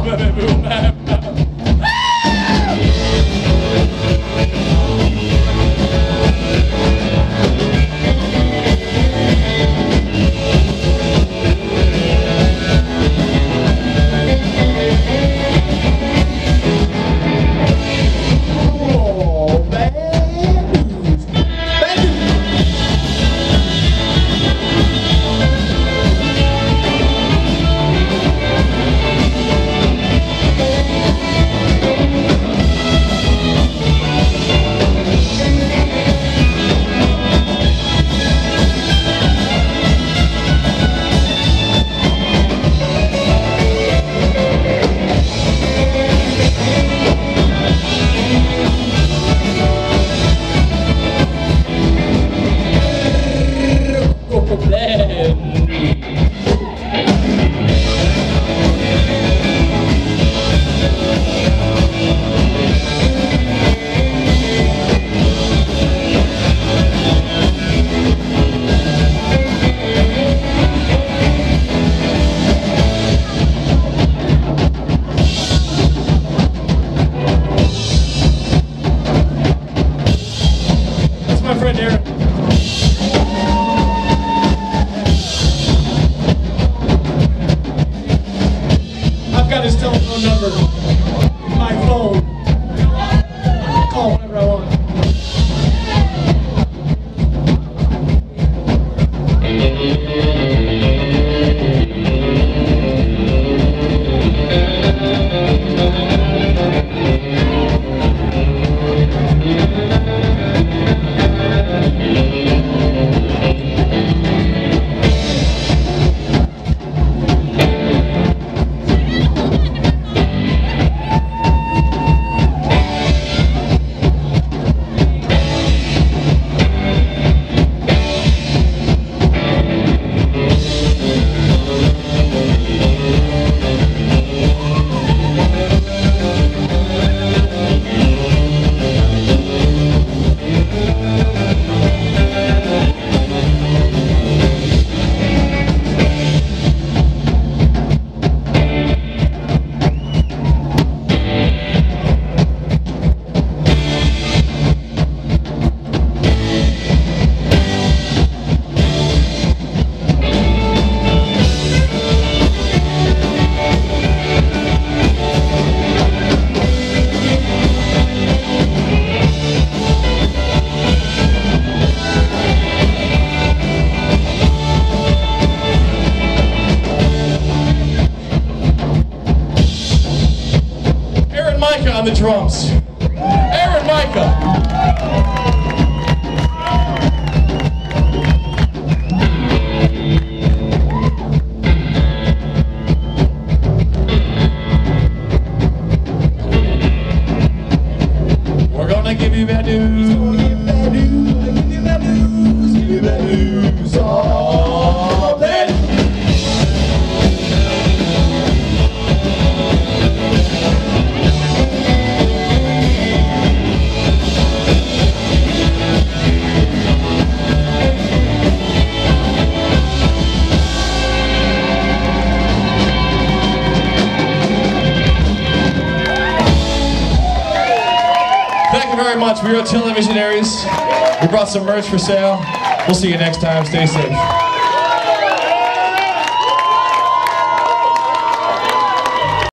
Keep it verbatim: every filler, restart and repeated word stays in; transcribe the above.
On the drums, Aaron Micah. We're gonna give you bad news. We're gonna give you bad news. We're gonna give you bad news. Give you bad news. Oh, bad. Very much. We are Televisionaries. We brought some merch for sale. We'll see you next time. Stay safe.